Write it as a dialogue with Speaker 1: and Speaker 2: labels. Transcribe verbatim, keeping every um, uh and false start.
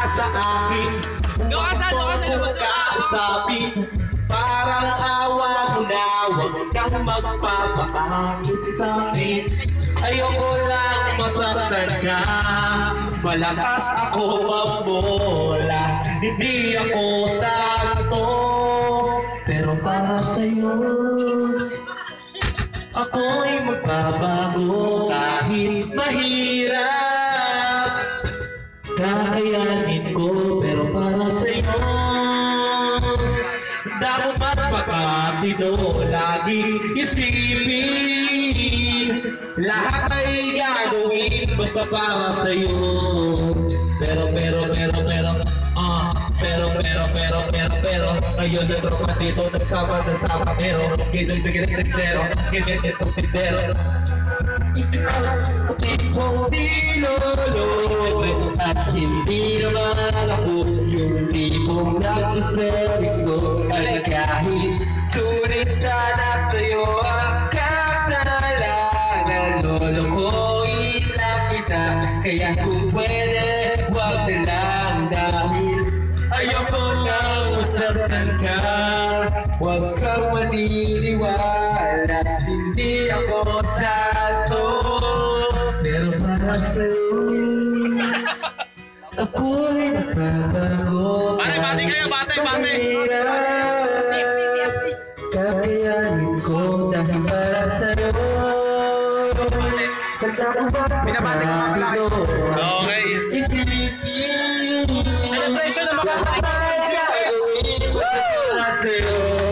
Speaker 1: sa akin. Huwag mo kong kausapin. Parang awa mo na, huwag kang magpapaakit sa'kin. Ayoko lang masaktan ka. Malakas ako mabola, hindi ako sakto. Pero para sa'yo ako'y magbabago. Kahit mahirap kakayanin ko. Pero para sa'yo dapat magpakatino. Laging isipin lahat ay gagawin basta para sa'yo. Pero pero pero pero ah, pero pero pero pero pero ayun na tropa dito nagsama nagsama pero kinagbiginagdero kinagbiginagdero tipong niloloko at hindi naman ako yung tipong nagsaserviso. Ay kahit sulit sana sa'yo ang kasalanan, lolokohin lang kita. Kaya kung pwede huwag na lang, dahil ayoko lang masartan ka. Huwag kang maniniwala, hindi ako salto. Pero para sa'yo ako'y nagbabago.
Speaker 2: Bate, bate kayo, bate, bate.
Speaker 1: Kakayanin ko dahil para sa'yo.
Speaker 3: Binabati ka nga pala kayo.
Speaker 2: Okay.
Speaker 1: Isipin
Speaker 2: celebration na makakapagod.
Speaker 1: para sa'yo.